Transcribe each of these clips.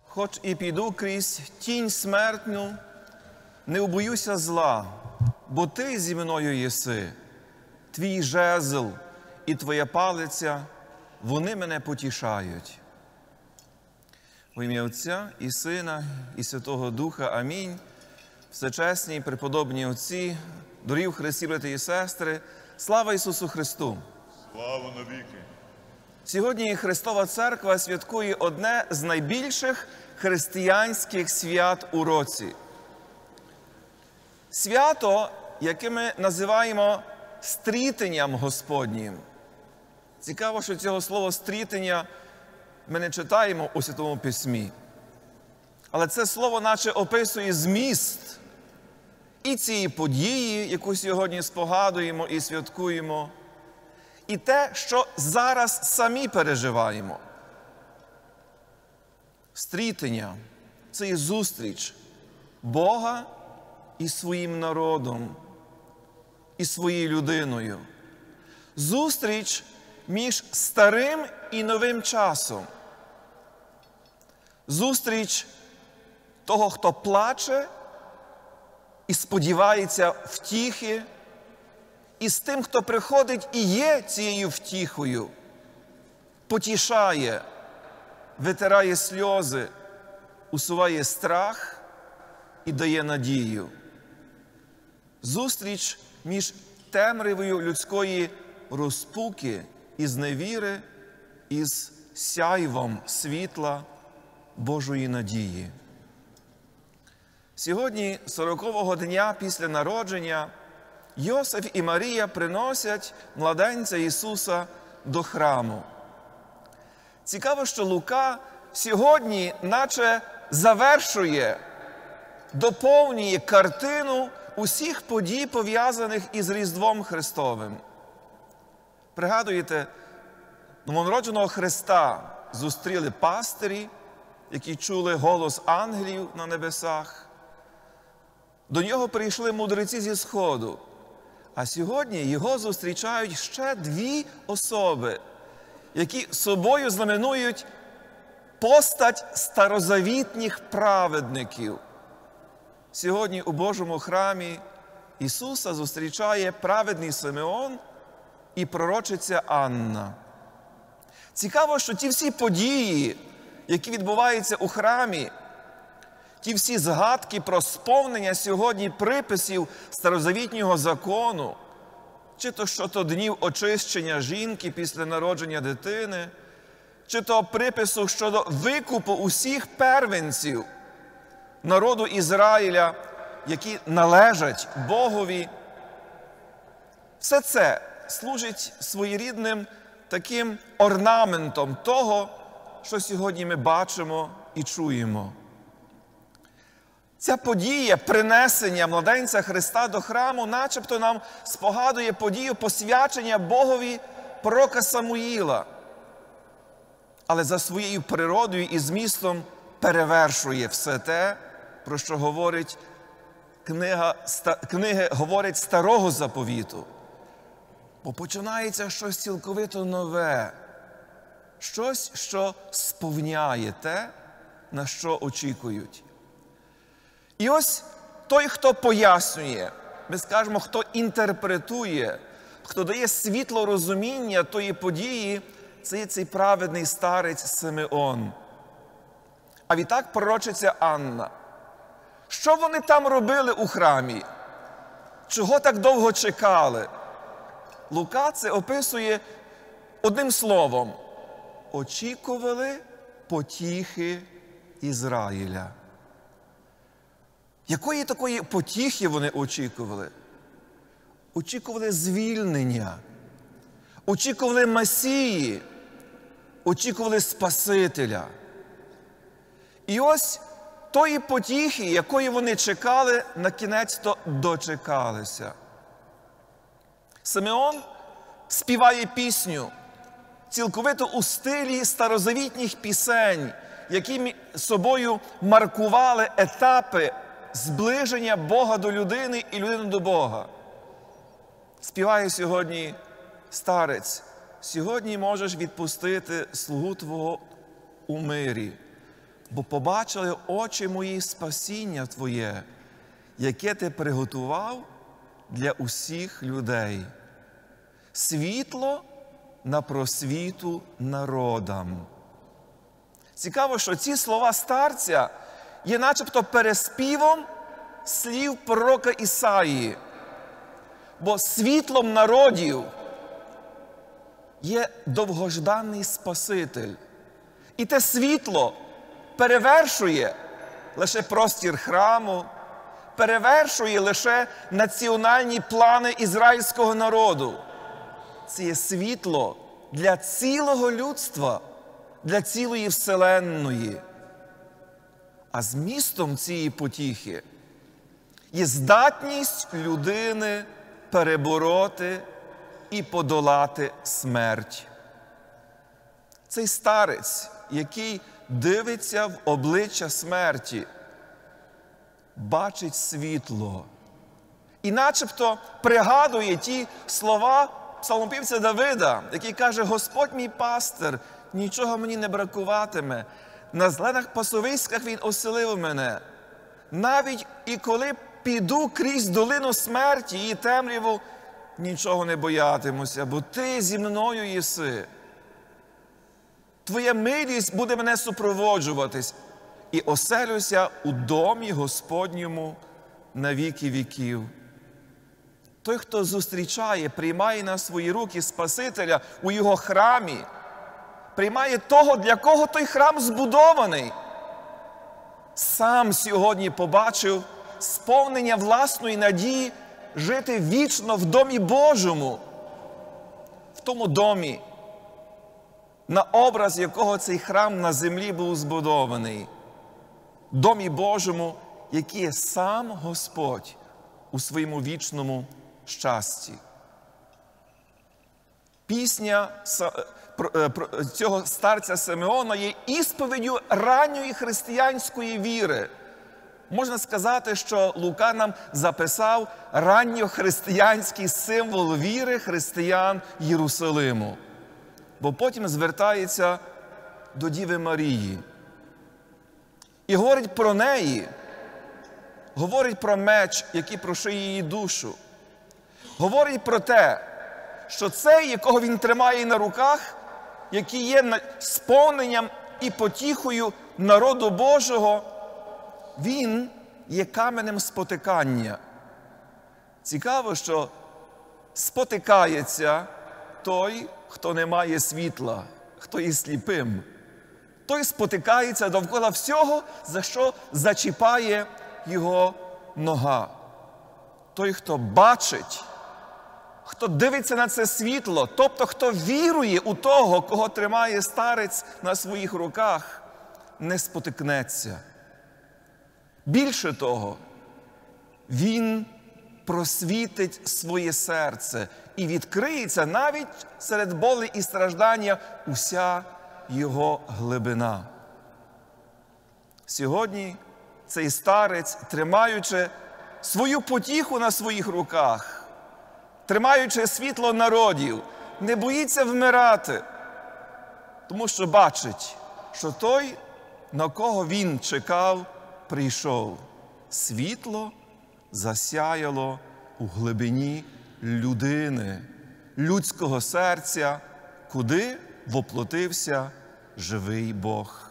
Хоч і піду крізь тінь смертну, не убоюся зла, бо ти зі мною єси. Твій жезл і твоя палиця, вони мене потішають. В ім'я Отця і Сина, і Святого Духа. Амінь. Всечесні і преподобні отці, дорогі в Христі, брати і сестри, слава Ісусу Христу! Слава навіки! Сьогодні Христова Церква святкує одне з найбільших християнських свят у році. Свято, яке ми називаємо стрітенням Господнім. Цікаво, що цього слова «стрітення» ми не читаємо у Святому Письмі. Але це слово наче описує зміст і цієї події, яку сьогодні спогадуємо і святкуємо, і те, що зараз самі переживаємо. Стрітення – це є зустріч Бога із своїм народом, із своєю людиною. Зустріч між старим і новим часом. Зустріч того, хто плаче і сподівається втіхи, і з тим, хто приходить і є цією втіхою, потішає, витирає сльози, усуває страх і дає надію. Зустріч між темрявою людської розпуки і зневіри із сяйвом світла Божої надії. Сьогодні, 40-го дня після народження, Йосиф і Марія приносять младенця Ісуса до храму. Цікаво, що Лука сьогодні наче завершує, доповнює картину усіх подій, пов'язаних із Різдвом Христовим. Пригадуєте, новонародженого Христа зустріли пастирі, які чули голос ангелів на небесах. До нього прийшли мудреці зі Сходу. А сьогодні його зустрічають ще дві особи, які собою знаменують постать старозавітніх праведників. Сьогодні у Божому храмі Ісуса зустрічає праведний Симеон і пророчиця Анна. Цікаво, що ті всі події, які відбуваються у храмі, ті всі згадки про сповнення сьогодні приписів старозавітнього закону, чи то щодо днів очищення жінки після народження дитини, чи то припису щодо викупу усіх первенців народу Ізраїля, які належать Богові. Все це служить своєрідним таким орнаментом того, що сьогодні ми бачимо і чуємо. Ця подія принесення младенця Христа до храму начебто нам спогадує подію посвячення Богові пророка Самуїла. Але за своєю природою і змістом перевершує все те, про що говорить книги говорить Старого Заповіту. Бо починається щось цілковито нове, щось, що сповняє те, на що очікують. І ось той, хто пояснює, ми скажемо, хто інтерпретує, хто дає світло розуміння тої події, це є цей праведний старець Симеон. А відтак пророчиця Анна. Що вони там робили у храмі? Чого так довго чекали? Лука це описує одним словом. Очікували потіхи Ізраїля. Якої такої потіхи вони очікували? Очікували звільнення, очікували Месії, очікували Спасителя. І ось тої потіхи, якої вони чекали, на кінець-то дочекалися. Симеон співає пісню, цілковито у стилі старозавітніх пісень, які собою маркували етапи зближення Бога до людини і людини до Бога. Співає сьогодні старець: «Сьогодні можеш відпустити слугу Твого у мирі, бо побачили очі мої спасіння Твоє, яке Ти приготував для усіх людей. Світло на просвіту народам». Цікаво, що ці слова старця є начебто переспівом слів пророка Ісаї. Бо світлом народів є довгожданий Спаситель. І те світло перевершує лише простір храму, перевершує лише національні плани ізраїльського народу. Це є світло для цілого людства, для цілої вселенної. А змістом цієї потіхи є здатність людини перебороти і подолати смерть. Цей старець, який дивиться в обличчя смерті, бачить світло. І начебто пригадує ті слова псалмопівця Давида, який каже: «Господь мій пастир, нічого мені не бракуватиме. На зелених пасовиськах Він оселив мене. Навіть і коли піду крізь долину смерті і темряву, нічого не боятимуся, бо Ти зі мною єси. Твоя милість буде мене супроводжуватись, і оселюся у домі Господньому на віки віків». Той, хто зустрічає, приймає на свої руки Спасителя у Його храмі, приймає того, для кого той храм збудований, сам сьогодні побачив сповнення власної надії жити вічно в домі Божому, в тому домі, на образ якого цей храм на землі був збудований, домі Божому, який є сам Господь у своєму вічному щасті. Пісня цього старця Симеона є ісповіддю ранньої християнської віри. Можна сказати, що Лука нам записав ранньохристиянський символ віри християн Єрусалиму. Бо потім звертається до Діви Марії. І говорить про неї, говорить про меч, який прошиє її душу. Говорить про те, що цей, якого він тримає на руках, який є сповненням і потіхою народу Божого, він є каменем спотикання. Цікаво, що спотикається той, хто не має світла, хто є сліпим. Той спотикається довкола всього, за що зачіпає його нога. Той, хто бачить, хто дивиться на це світло, тобто хто вірує у того, кого тримає старець на своїх руках, не спотикнеться. Більше того, він просвітить своє серце і відкриється навіть серед болі і страждання уся його глибина. Сьогодні цей старець, тримаючи свою потіху на своїх руках, тримаючи світло народів, не боїться вмирати, тому що бачить, що той, на кого він чекав, прийшов. Світло засяяло у глибині людини, людського серця, куди воплотився живий Бог.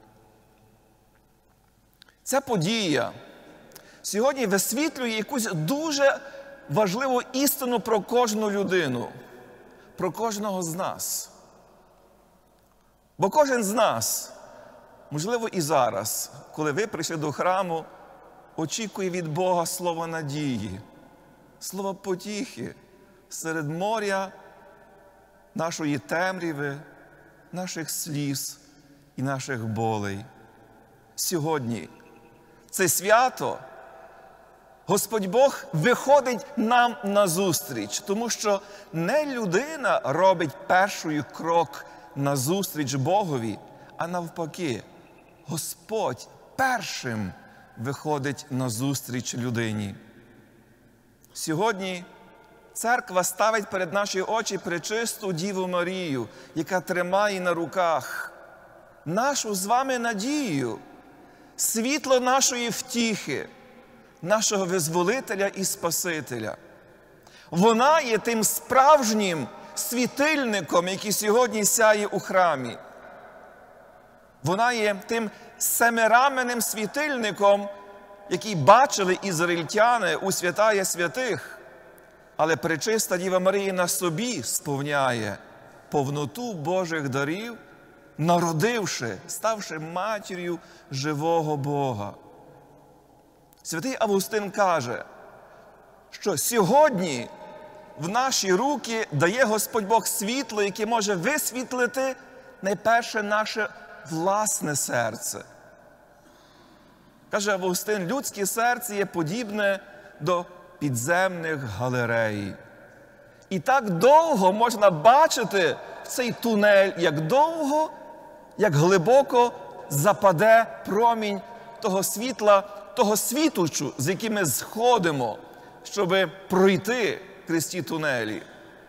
Ця подія сьогодні висвітлює якусь дуже важливу істину про кожну людину, про кожного з нас. Бо кожен з нас, можливо і зараз, коли ви прийшли до храму, очікує від Бога слова надії, слова потіхи серед моря нашої темряви, наших сліз і наших болей. Сьогодні це свято Господь Бог виходить нам назустріч, тому що не людина робить перший крок назустріч Богові, а навпаки, Господь першим виходить назустріч людині. Сьогодні церква ставить перед наші очі пречисту Діву Марію, яка тримає на руках нашу з вами надію світло нашої втіхи, нашого Визволителя і Спасителя. Вона є тим справжнім світильником, який сьогодні сяє у храмі. Вона є тим семираменним світильником, який бачили ізраїльтяни у святая святих. Але пречиста Діва Марія на собі сповняє повноту Божих дарів, народивши, ставши матір'ю живого Бога. Святий Августин каже, що сьогодні в наші руки дає Господь Бог світло, яке може висвітлити найперше наше власне серце. Каже Августин, людське серце є подібне до підземних галерей. І так довго можна бачити в цей тунель, як довго, як глибоко западе промінь того світла, того світочу, з яким ми сходимо, щоб пройти крізь ті тунелі.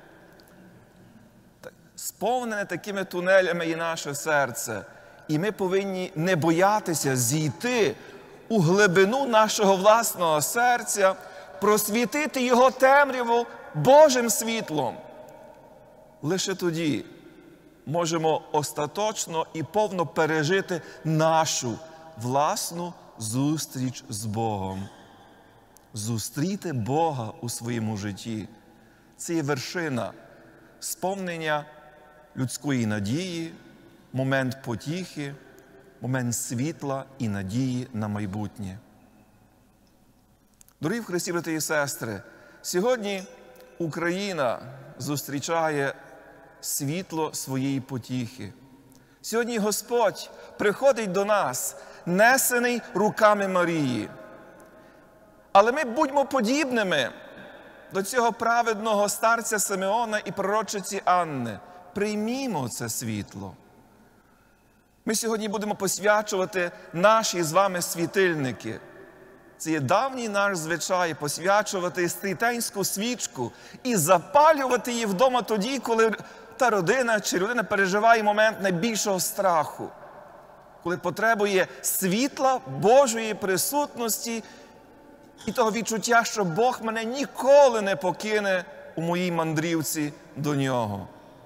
Сповнене такими тунелями і наше серце. І ми повинні не боятися зійти у глибину нашого власного серця, просвітити його темряву Божим світлом. Лише тоді можемо остаточно і повно пережити нашу власну зустріч з Богом. Зустріти Бога у своєму житті – це є вершина сповнення людської надії, момент потіхи, момент світла і надії на майбутнє. Дорогі в Христі, брати і сестри, сьогодні Україна зустрічає світло своєї потіхи. Сьогодні Господь приходить до нас, несений руками Марії. Але ми будьмо подібними до цього праведного старця Симеона і пророчиці Анни. Приймімо це світло. Ми сьогодні будемо посвячувати наші з вами світильники. Це є давній наш звичай посвячувати стрітенську свічку і запалювати її вдома тоді, коли та родина чи людина переживає момент найбільшого страху, коли потребує світла Божої присутності і того відчуття, що Бог мене ніколи не покине у моїй мандрівці до Нього.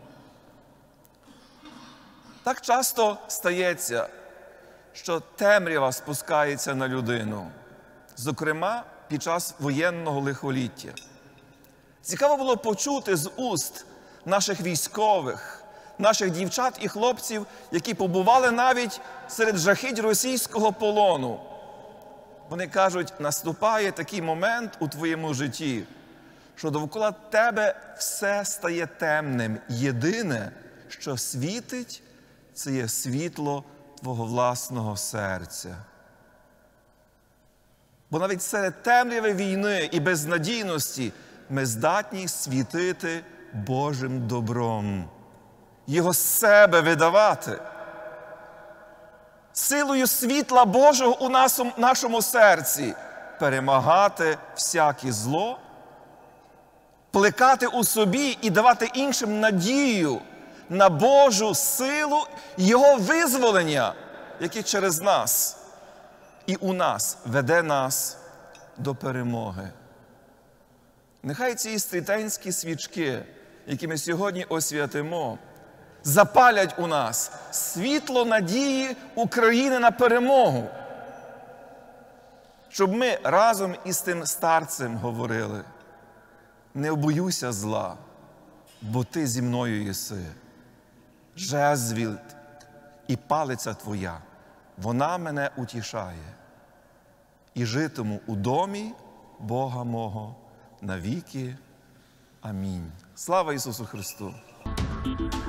Так часто стається, що темрява спускається на людину, зокрема під час воєнного лихоліття. Цікаво було почути з уст наших військових, наших дівчат і хлопців, які побували навіть серед жахіть російського полону. Вони кажуть, наступає такий момент у твоєму житті, що довкола тебе все стає темним. Єдине, що світить, це є світло твого власного серця. Бо навіть серед темряви війни і безнадійності ми здатні світити Божим добром, Його з себе видавати. Силою світла Божого у нашому серці перемагати всяке зло, плекати у собі і давати іншим надію на Божу силу Його визволення, яке через нас і у нас веде нас до перемоги. Нехай ці стрітенські свічки, які ми сьогодні освятимо, запалять у нас світло надії України на перемогу. Щоб ми разом із тим старцем говорили: не боюся зла, бо ти зі мною єси. Жезл і палиця твоя, вона мене утішає. І житиму у домі Бога мого навіки. Амінь. Слава Ісусу Христу!